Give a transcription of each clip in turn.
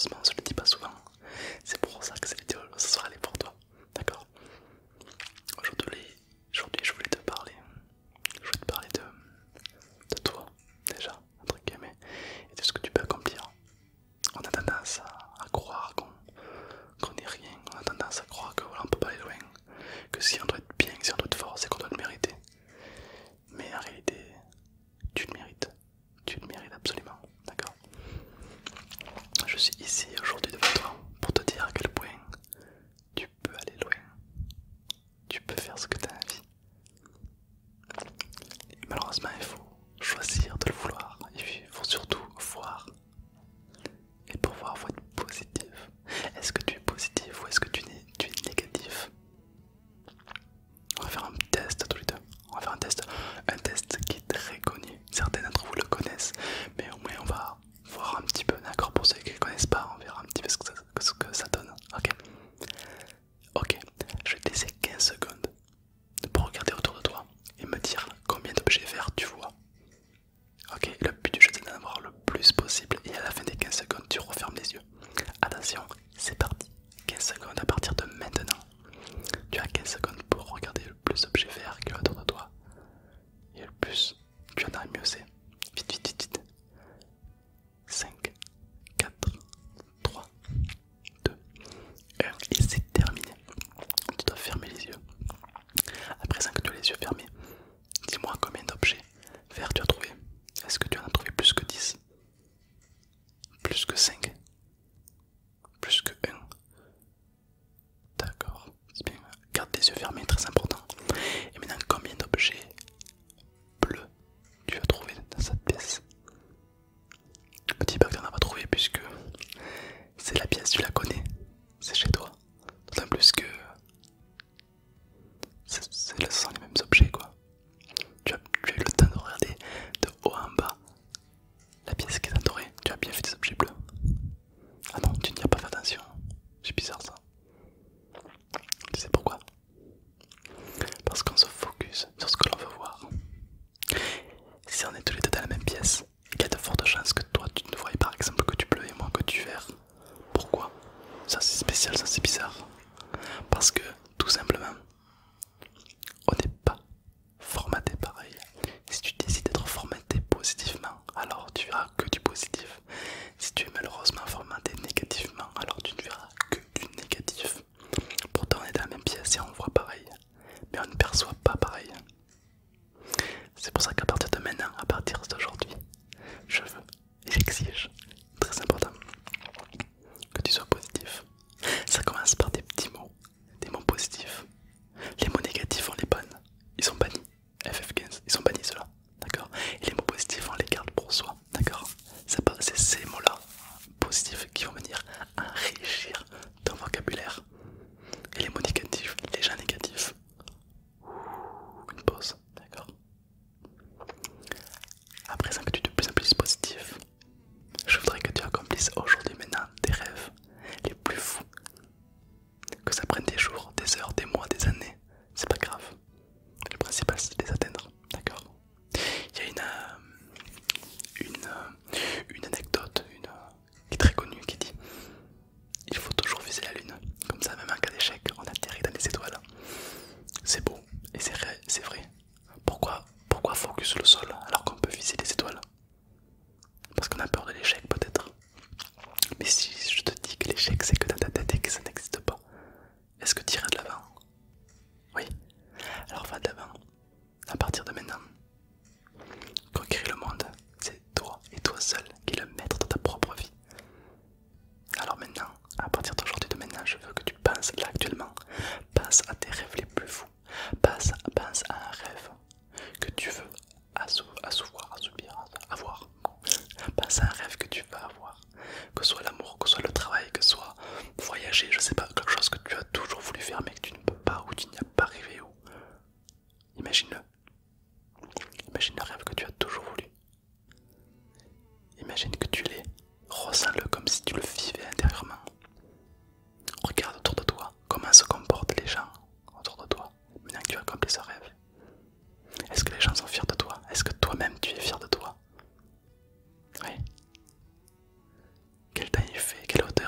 malheureusement on se le dit pas souvent. C'est pour ça que cette vidéo ce sera allée pour toi. D'accord. Aujourd'hui je voulais te parler. Je voulais te parler de toi déjà, entre guillemets, et de ce que tu peux accomplir. On a tendance à croire qu'on n'est rien, on a tendance à croire que voilà, on peut pas aller loin, que si on doit être bien, si on doit être fort, c'est qu'on doit le mériter. Mais en réalité, tu le mérites absolument, d'accord. Je suis ici aujourd'hui devant toi pour te dire à quel point tu peux aller loin, tu peux faire ce que tu as envie. Et malheureusement, il faut choisir de le vouloir, il faut surtout voir. Et pour voir, il faut être positif. Est-ce que tu es positif ou est-ce que tu es négatif? On va faire un test tous les deux. On va faire un test qui est très connu. Certains d'entre vous le connaissent, mais au moins on va voir un petit peu, d'accord? Pour ceux qui ne connaissent pas, on verra un petit peu ce que ça donne. Ok. Ok, je vais te laisser 15 secondes pour regarder autour de toi et me dire combien d'objets verts tu vois. Ok, le but du jeu c'est d'en avoir le plus possible et à la fin des 15 secondes tu refermes les yeux. Attention, c'est parti. 15 secondes à partir de maintenant. Tu as 15 secondes pour regarder le plus d'objets verts qu'il y a autour de toi. Et le plus tu en as, mieux c'est. Vite, vite, vite, vite. 5, 4, 3, 2, 1. Et c'est terminé. Tu dois fermer les yeux. À présent que tu as les yeux fermés, dis-moi combien d'objets verts tu as trouvé. Est-ce que tu en as trouvé plus que 10? Plus que 5? Plus que 1? D'accord, c'est bien. Garde tes yeux fermés, très important. Et maintenant, combien d'objets bleus tu as trouvé dans cette pièce? Je me dis pas que tu n'en as pas trouvé puisque c'est la pièce, tu la connais, c'est chez toi. D'autant plus que ce sont les mêmes objets quoi. Tu as eu le temps de regarder de haut en bas la pièce qui est entourée. Tu as bien vu des objets bleus. Ah non, tu n'y as pas fait attention. C'est bizarre ça. Tu sais pourquoi? Parce qu'on se focus sur ce que l'on veut voir. Si on est tous les deux dans la même pièce, il y a de fortes chances que toi tu ne voyais par exemple que du bleu et moi que du vert. Pourquoi? Ça c'est spécial, ça c'est bizarre. Parce que tout simplement, on n'est pas formaté pareil. Si tu décides d'être formaté positivement, alors tu verras que du positif. Si tu es malheureusement formaté négativement, alors tu ne verras que du négatif. Pourtant on est dans la même pièce et on voit pareil, mais on ne perçoit pas pareil. C'est pour ça qu'à partir de maintenant, à partir d'aujourd'hui, je veux et j'exige, très important, que tu sois positif. Ça commence par des mots positifs. Les mots négatifs on les banne, ils sont bannis. FF15, ils sont bannis ceux-là, d'accord? Et les mots positifs on les garde pour soi, d'accord? C'est ces mots-là positifs qui vont venir enrichir ton vocabulaire. Et les mots négatifs, les gens négatifs, une pause, d'accord? À présent que tu es de plus en plus positif, je voudrais que tu accomplisses aujourd'hui maintenant tes rêves les plus fous. Que ça prenne des jours, des heures, des mois, des années, c'est pas grave. Le principal c'est de les atteindre, d'accord? Il y a une anecdote qui est très connue qui dit: il faut toujours viser la lune, comme ça même en cas d'échec on atterrit dans les étoiles. C'est beau et c'est vrai. Pourquoi focus le sol alors qu'on peut viser les étoiles? Parce qu'on a peur de l'échec peut-être. Mais si je te dis que l'échec c'est que dans ta tête et que ça n'existe pas, est-ce que tu iras de l'avant? Oui. Alors va de l'avant. À partir de maintenant, conquérir le monde, c'est toi et toi seul qui es le maître de ta propre vie. Alors maintenant, à partir d'aujourd'hui, de maintenant, je veux que tu penses là actuellement. Pense à tes rêves les plus fous. Pense à un rêve que tu veux avoir. Pense à un rêve que tu vas avoir. Que ce soit l'amour, que ce soit le travail, que ce soit voyager, je sais pas, quelque chose que tu as toujours voulu faire mais que tu ne peux pas ou tu n'y as pas arrivé ou. Imagine-le. Imagine le rêve que tu as toujours voulu. Imagine que tu l'es. Ressens-le comme si tu le vivais intérieurement. Regarde autour de toi comment se comportent les gens autour de toi maintenant que tu as accompli ce rêve. Est-ce que les gens sont fiers de toi? Est-ce que toi-même tu es fier de toi? Oui. Quelle taille il fait? Quelle hauteur?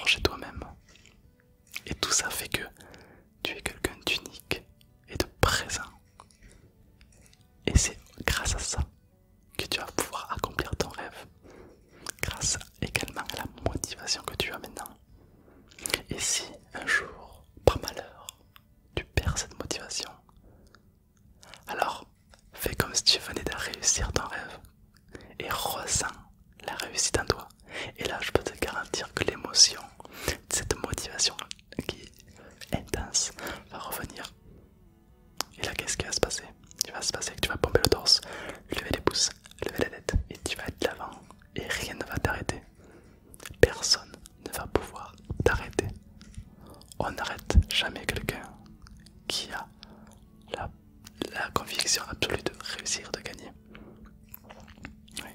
fort chez toi-même. Et tout ça fait que tu es quelqu'un d'unique et de présent. Et c'est grâce à ça que tu vas pouvoir accomplir ton rêve. Grâce également à la motivation que tu as maintenant. Et si un jour, par malheur, tu perds cette motivation, alors fais comme si tu venais de réussir ton rêve et ressens la réussite en toi. Et là, je peux te garantir que l'émotion, cette motivation qui est intense, va revenir. Et là, qu'est-ce qui va se passer? Il va se passer que tu vas pomper le torse, lever les pouces, lever la tête, et tu vas être de l'avant. Et rien ne va t'arrêter. Personne ne va pouvoir t'arrêter. On n'arrête jamais quelqu'un qui a la conviction absolue de réussir, de gagner. Oui.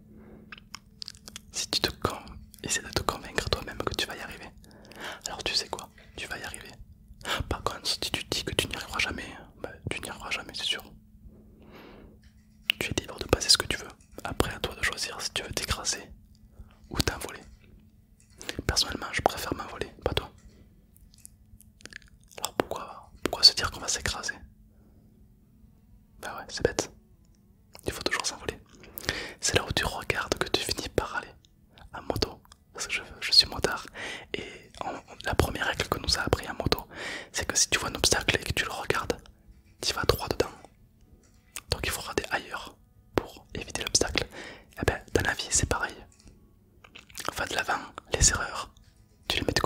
Si tu essaies de te convaincre toi-même que tu vas y arriver, alors tu sais quoi, tu vas y arriver. Par contre, si tu dis que tu n'y arriveras jamais, bah, tu n'y arriveras jamais, c'est sûr. Tu es libre de passer ce que tu veux. Après, à toi de choisir si tu veux t'écraser ou t'envoler. Personnellement, je préfère m'envoler, pas toi. Alors pourquoi se dire qu'on va s'écraser? Bah ouais, c'est bête. Il faut toujours s'envoler. C'est là où tu regardes que tu finis par aller en moto. Parce que je suis motard. Et la première règle que nous a appris en moto, c'est que si tu vois un obstacle et que tu le regardes, tu vas droit dedans. Donc il faut regarder ailleurs pour éviter l'obstacle. Et ben dans la vie c'est pareil. Va de l'avant, les erreurs, tu les mets de